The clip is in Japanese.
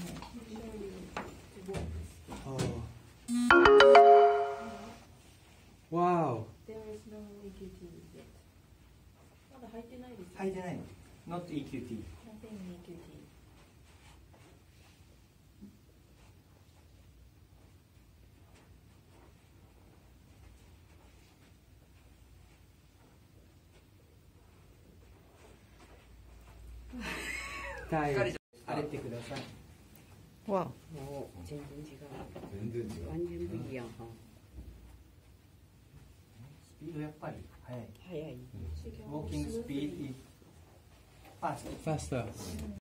Wow. There is no EQT yet. まだ入ってないです。 入ってないの。Not EQT. Nothing EQT. 荒れてください。 わあ。 全然違う。 全然違う。 完全無理やん。 スピードやっぱり速い。 早い。 ウォーキングスピード fast. Faster.